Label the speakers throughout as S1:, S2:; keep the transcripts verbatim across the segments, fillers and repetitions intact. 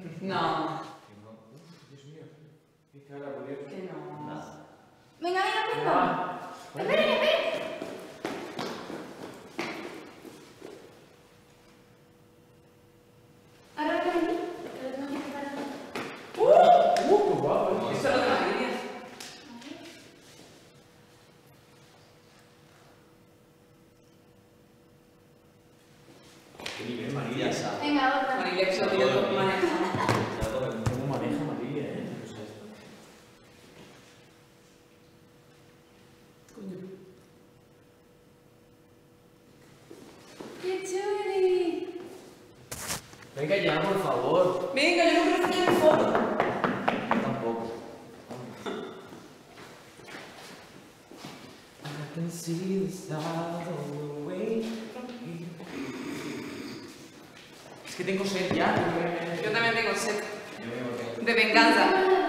S1: No.
S2: Uf, Dios mío. Qué cara, por Dios.
S1: Que no.
S3: Nada.
S4: Venga, venga, venga. Esperen, esperen. Ahora ven aquí, que lo tengo que preparar.
S2: ¡Uh! ¡Uh, qué guapo!
S1: Eso es lo que me quería.
S2: ¡Qué nivel,
S3: Ya
S2: María!
S3: sabes.
S4: Venga, otra.
S1: María, que se lo pido todo maneja.
S2: ¿Cómo maneja María, eh? O sea, esto.
S1: Coño.
S4: ¡Qué chuli!
S2: Venga ya, por favor.
S1: Venga, yo no quiero hacer mi foto.
S3: Tampoco.
S2: I can see the stars all the way from here. Es que tengo sed ya.
S1: Yo también tengo sed
S3: Yo mismo tengo.
S1: de venganza.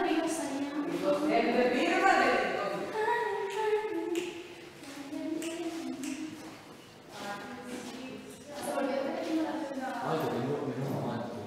S2: Ay, que tengo que comer una mano.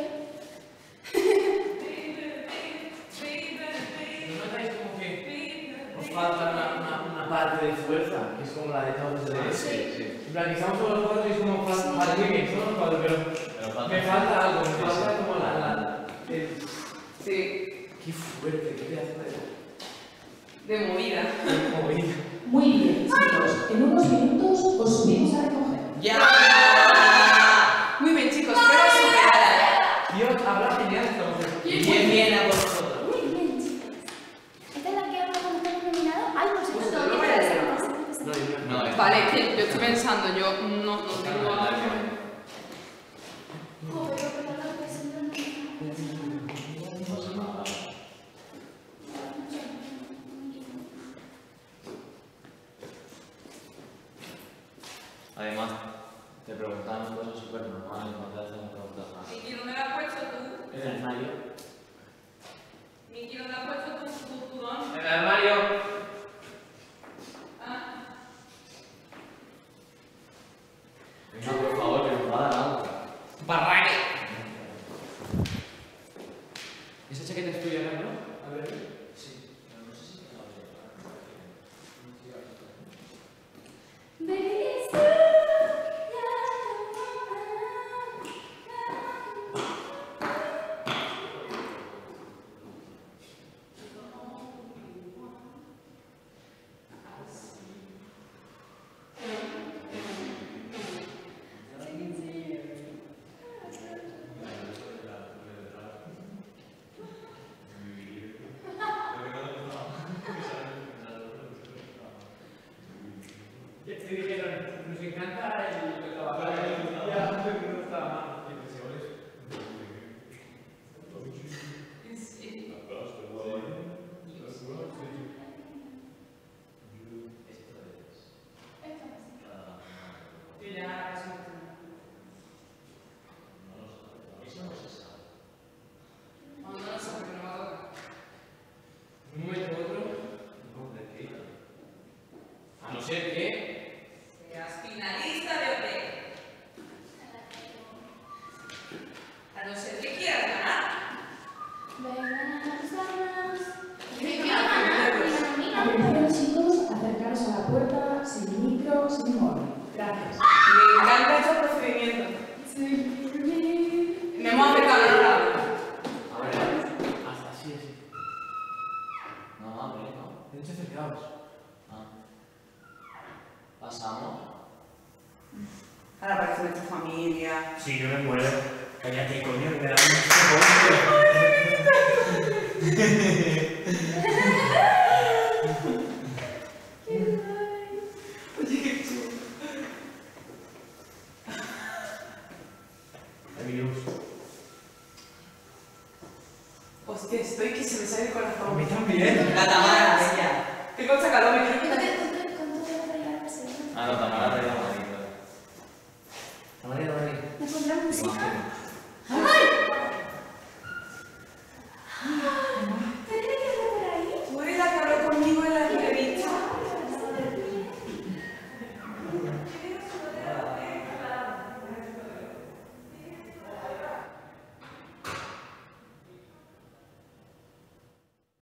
S2: ¿No notáis como que os falta una, una, una parte de fuerza? Que es como la de todos los demás.
S3: Sí, sí.
S2: En plan, que estamos todos los cuatro y es como falta. Vale, muy bien, somos los cuatro, pero
S3: Pero falta.
S2: me falta algo, me
S3: Sí,
S2: falta
S3: sí.
S2: como la. la el...
S1: Sí,
S2: Qué fuerte, qué pedazo de.
S1: de movida.
S2: de movida.
S5: Muy bien, chicos. En unos minutos os subimos a recoger.
S3: ¡Ya!
S1: Muy bien, chicos, prueba superada.
S2: Dios, habla genial entonces.
S3: Bien, bien a vosotros.
S4: Muy bien, chicos. ¿Esta es la que habla cuando estamos nominados? Ay, pues
S1: Pues
S4: esto
S1: no,
S4: todo.
S1: no me la sé.
S2: No, yo
S3: No, es-
S1: Vale, es que yo estoy pensando, yo no, no tengo nada que ver.
S4: Joder, pero la que siempre no
S3: Además, te preguntaban cosas súper normales, no te hacen preguntas más.
S1: Miki, ¿dónde la has puesto tú?
S2: En el armario.
S1: Miki, ¿dónde has puesto tu, tu, tu don?
S2: En el armario.
S1: Ah,
S3: Venga, por favor, que nos va a dar algo.
S2: Barraque. ¿Esa chaqueta es tuya, no? A ver.
S3: Sí, pero no sé si te la voy a llevar.
S2: Te dijeron, nos encanta el trabajar en el día, pero no está mal.
S1: sí. Yo ya casi no tengo. No, no lo sé, porque no me toca.
S2: Un momento u otro. A no ser que.
S1: Seas finalista de O T. A no ser que quieras ganar.
S5: Atención, chicos, acercaros a la puerta sin micro, sin móvil. Gracias.
S1: Me encanta ese procedimiento. Me hemos acercado a la hora.
S3: A ver,
S2: Hasta así, así.
S3: no, a ver, no.
S2: De hecho, acercaos.
S3: Ah. Pasamos.
S1: Ahora parece nuestra familia.
S2: Sí, yo me muero. Cállate, coño, que me da un
S1: Oye, qué chulo.
S2: Amigos.
S1: Hostia, estoy que se me sale el
S2: A
S1: corazón.
S2: mí también.
S3: La Tamara, ella.
S1: Tengo sacado, me quiero quitar.
S3: Ah, no, Tamara te llama.
S2: Tamara, Tamara.
S4: ¿Me pondrás música?